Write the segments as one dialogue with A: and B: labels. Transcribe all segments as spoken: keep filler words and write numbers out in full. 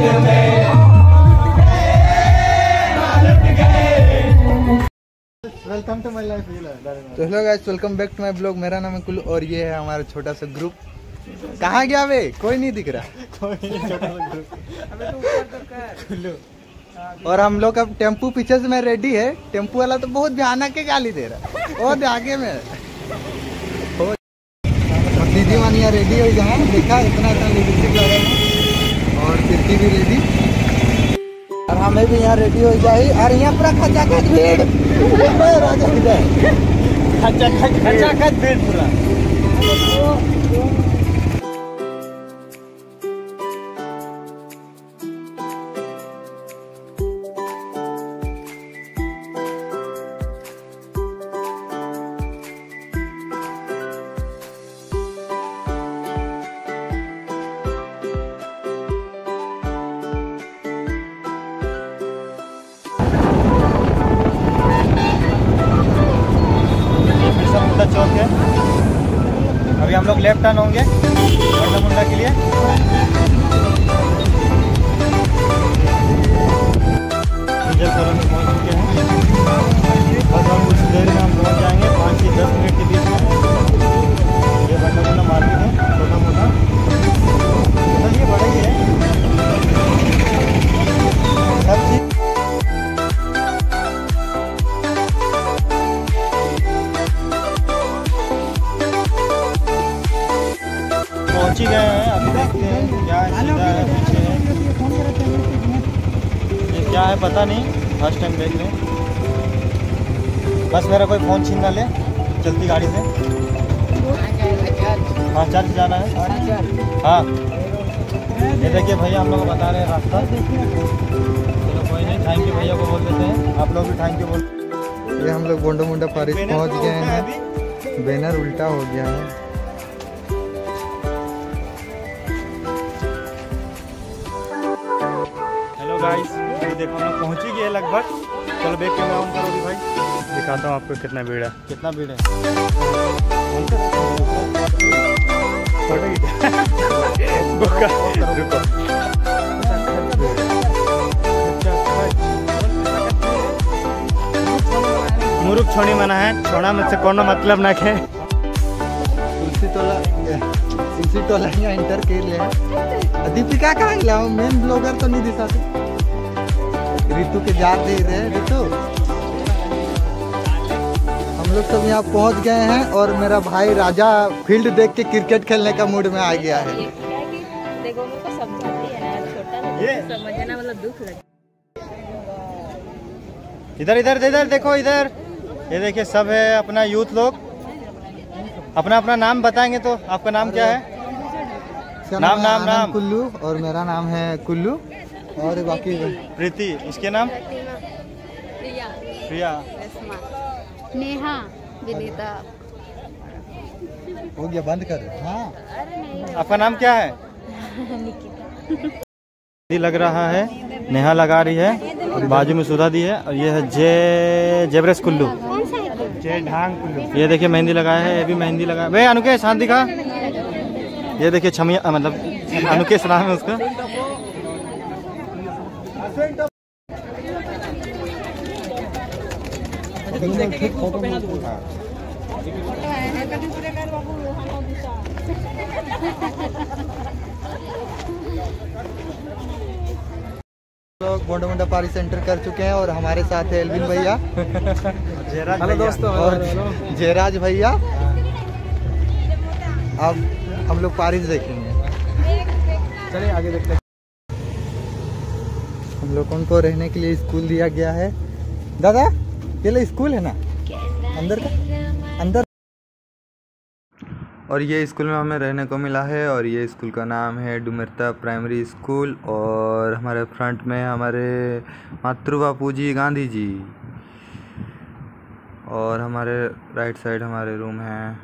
A: Welcome to my life. तो hello guys, welcome back to my blog. मेरा नाम है कुल्लू और ये है हमारा छोटा सा ग्रुप। कहाँ गया वे? कोई नहीं दिख रहा। कोई नहीं, छोटा सा ग्रुप। और हम लोग अब टेम्पू पीछे से मैं रेडी है। टेम्पू वाला तो बहुत भयानक के गाली दे रहा है। और आगे में दीदी मानिया रेडी हो जहाँ देखा इतना इतना लिपस्टिक लगा है और फिरकी भी रेडी और हमें भी यहाँ रेडी हो जाए। और यहाँ पूरा खचा खच भीड़ राजा खचा खच खचा खच भीड़ पूरा। चौक है। अभी हम लोग लेफ्ट टर्न होंगे बिरसा मुंडा के लिए। पहुंच चुके हैं। बस हम कुछ देर में हम पहुंच जाएंगे, पाँच से दस मिनट के बीच में। ये बिरसा मुंडा मार्केट है, छोटा मोटा ये बड़ा ही है सब चीज। पहुंच ही गए हैं। अभी देखते हैं क्या है, सीधा है, पीछे है, ये क्या है पता नहीं। फर्स्ट टाइम देख रहे हैं। बस मेरा कोई फ़ोन छीन ना ले चलती गाड़ी से। हाँ चर्च जाना है। हाँ ये देखिए भैया हम लोग को बता रहे हैं रास्ता। चलो कोई नहीं, थैंक यू भैया को बोल देते हैं। आप लोग भी थैंक यू बोल। ये हम लोग गोंडा मुंडा पारिस पहुँच गए हैं। बैनर उल्टा हो गया है। गाइस ये देखो हम पहुंच ही गए लगभग। चलो बैक कैमरा ऑन करो भाई, दिखाता हूँ आपको कितना भीड़ है। कितना भीड़ है मुरुख छोड़ी मना है, छोड़ा मुझसे कोनो मतलब ना के। तुलसी टोला तुलसी टोला यहाँ इंटर कर लिया। दीपिका कहाँ गया? मेन ब्लॉगर तो नहीं दिखाते। ऋतु के जार दे रहे हैं। ऋतु हम लोग सब यहाँ पहुँच गए हैं और मेरा भाई राजा फील्ड देख के क्रिकेट खेलने का मूड में आ गया है। इधर इधर इधर देखो, इधर ये देखिए सब है अपना यूथ लोग। अपना अपना नाम बताएंगे तो आपका नाम क्या है? नाम नाम नाम कुल्लू और मेरा नाम है कुल्लू और बाकी प्रीति। इसके नाम प्रिया प्रिया
B: नेहा विनीता।
A: हो गया बंद कर। हाँ
B: आपका
A: नाम क्या है? निकिता लग रहा है, नेहा लगा रही है और बाजू में सुधा दी है। और ये है जे जेबरेस कुल्लू, जे ढांग कुल्लू। ये देखिए मेहंदी लगाया है, ये भी मेहंदी लगाया। वे अनुकेश हाथ दिखा। ये देखिए छमिया मतलब अनुकेश नाम है उसका। लोग गोंडा मुंडा पारी सेंटर कर चुके हैं और हमारे साथ है एल्विन भैया हेलो दोस्तों और जयराज भैया। अब हम लोग पारिस देखेंगे। चलिए आगे देखते हैं। हम लोगों को रहने के लिए स्कूल दिया गया है। दादा ये ले स्कूल है ना अंदर का अंदर। और ये स्कूल में हमें रहने को मिला है और ये स्कूल का नाम है डुमरता प्राइमरी स्कूल। और हमारे फ्रंट में हमारे मातृ बापू जी गांधी जी और हमारे राइट साइड हमारे रूम हैं।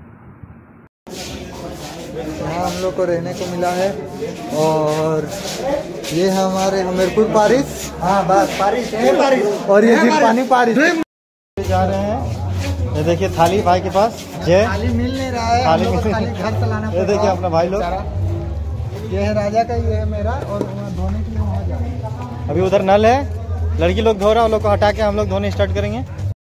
A: यहाँ हम लोग को रहने को मिला है। और ये है हमारे हमीरपुर पारिस। हाँ बस पारिस है पारिस। और ये पानी पारिस जा रहे हैं। ये देखिए थाली भाई के पास जय थाली मिल नहीं रहा है। थाली घर चलाना। ये देखिए अपना भाई लोग ये है राजा का, ये है मेरा, और वहाँ धोने के लिए वहाँ जाना। अभी उधर नल है, लड़की लोग धो रहा है, उन लोग को हटा के हम लोग धोने स्टार्ट करेंगे।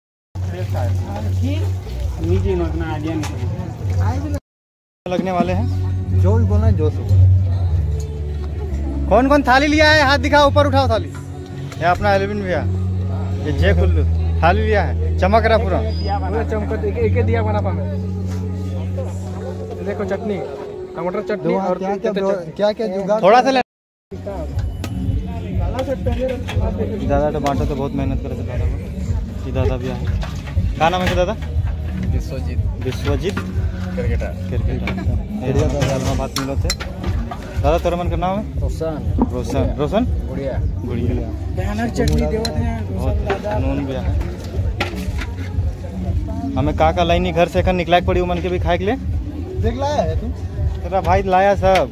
A: लगने वाले हैं, जो भी बोलना है जो से। कौन कौन थाली लिया है? हाथ दिखाओ, ऊपर उठाओ थाली। ये अपना एलविन भैया, ये जय कुल्लू थाली लिया है, चमक रहा पूरा चमक। एक एक दिया बना पामे, देखो चटनी, टमाटर चटनी और क्या क्या क्या क्या जुगाड़ थोड़ा सा ले। दादा टमाटर तो बहुत मेहनत करे थे दादा को। ये दादा भी आए, क्या नाम है दादा? विश्वजीत। विश्वजीत क्रिकेटर क्रिकेटर बात मिलो थे दादा। तोरा मन का नाम है? रोशन। रोशन रोशन गुड़िया गुड़िया। भयानक चटनी देवत है, बहुत नून भी है। हमें का का लाइनी घर से निकला पड़ी मन के भी खाए के लिए। देख लाया है तू? तेरा भाई लाया सब।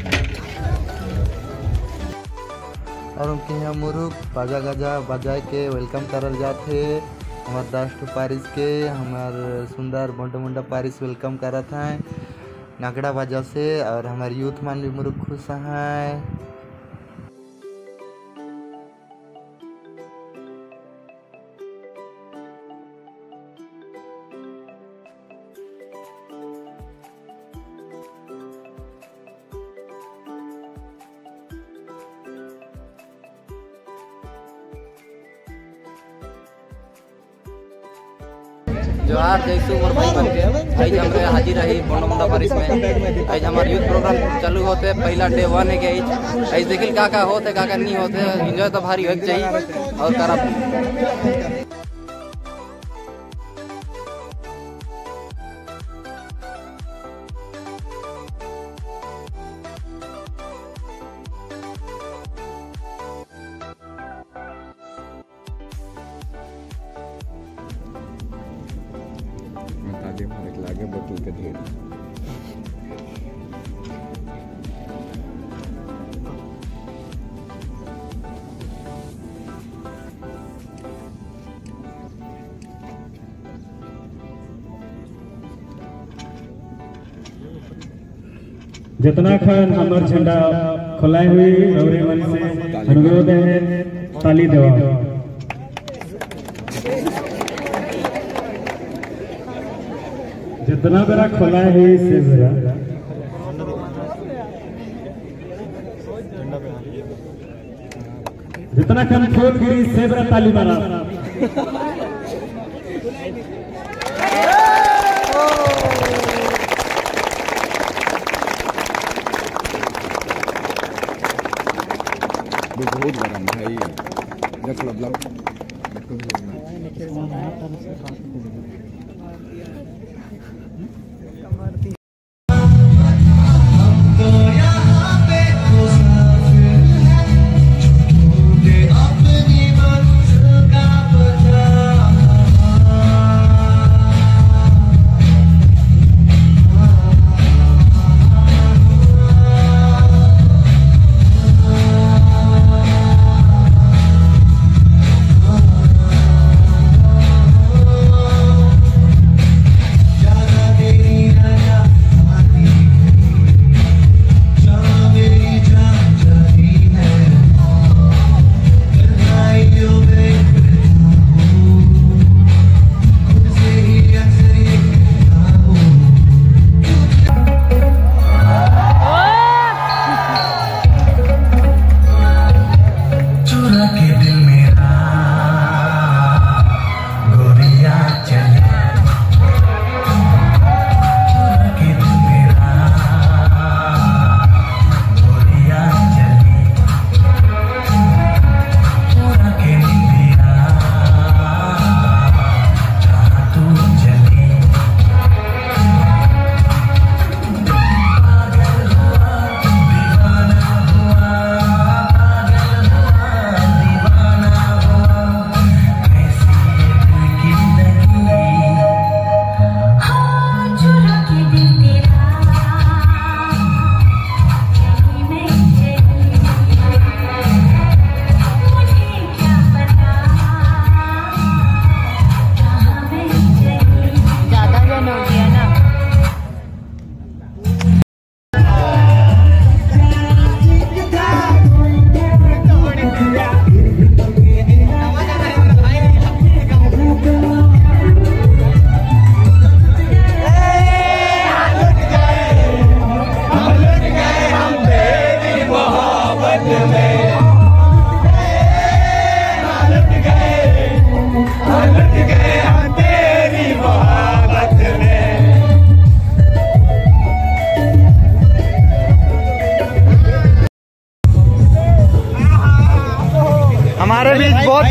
A: और उनके यहाँ मुरुक बाजा गाजा बजा के वेलकम करल जाते। हमार राष्ट्र पारिस के हमार सुंदर मोटा मोटा पारिस वेलकम करत हैं नगड़ा बाजा से। और हमारे यूथ मान भी मुरुक खुश हैं।
C: जोहार जैसु मोर भाई बन के आज हमरे हाजिर रही मोटा पारिस में। आज हमारे यूथ प्रोग्राम चालू होते, पहला डे वन है के आज देखिल का का होते का का नहीं होते। एंजॉय तो भारी होके चाहिए और करब।
D: लागे बोतल के ढेर
E: जितना खन हमार झंडा खोलाई हुई रौरे मन से अनुरोध है ताली देवा। जितना बेरा खोला है से बेरा जितना खन खोल गिरी से बेरा ताली मारा।
D: बहुत गरम भाई देख लो ब्लॉग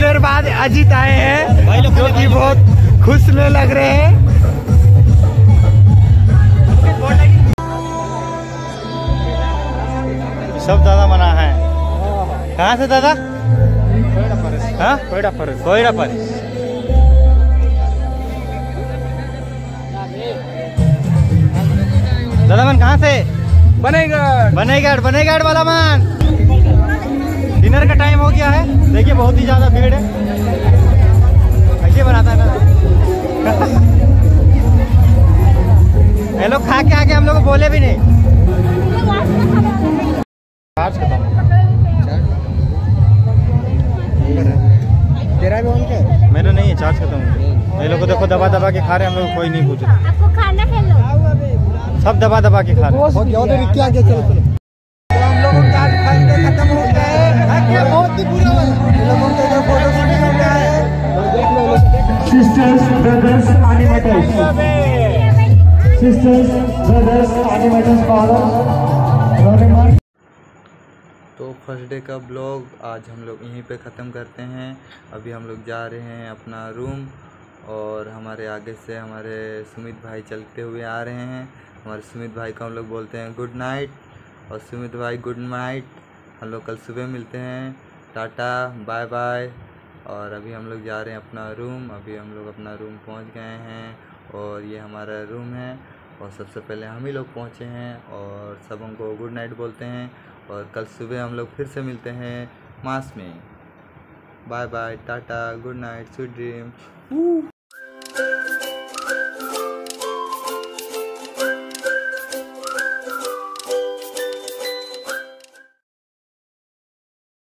F: देर बाद अजीत आए हैं जो कि बहुत खुश में लग रहे हैं।
A: सब दादा मना है। कहाँ से दादा? हाँ कोयड़ा पर कोयड़ा पर दादा मन कहाँ से?
F: बनेगढ़
A: बनेगढ़ बनेगढ़ वाला मन। डिनर का टाइम हो गया है। देखिए बहुत ही ज्यादा भीड़ है। ऐसे बनाता है ना ये लोग खा के आके हम लोग को बोले भी नहीं। चार्ज खत्म।
F: तेरा भी ऑन क्या?
A: मेरा नहीं है, चार्ज खत्म। ये लोग को देखो दबा दबा के खा रहे हैं, हम लोग कोई नहीं पूछ रहा।
B: आपको खाना है लो।
A: सब दबा दबा के खा रहे हैं।
F: क्या आगे चलो चलो। तो हम लोगों का खत्म हो गया है। बहुत ही बुरा लोगों का फोटो शूटिंग हो गया है।
E: Sisters, brothers, animators. Sisters, brothers, animators, father, Roneman.
A: तो फर्स्ट डे का ब्लॉग आज हम लोग यहीं पे ख़त्म करते हैं। अभी हम लोग जा रहे हैं अपना रूम और हमारे आगे से हमारे सुमित भाई चलते हुए आ रहे हैं। हमारे सुमित भाई को हम लोग बोलते हैं गुड नाइट और सुमित भाई गुड नाइट। हम लोग कल सुबह मिलते हैं। Tata bye bye. और अभी हम लोग जा रहे हैं अपना रूम। अभी हम लोग अपना रूम पहुंच गए हैं और ये हमारा रूम है और सबसे पहले हम ही लोग पहुंचे हैं और सब हमको गुड नाइट बोलते हैं और कल सुबह हम लोग फिर से मिलते हैं मास में। Bye bye tata good night sweet dream.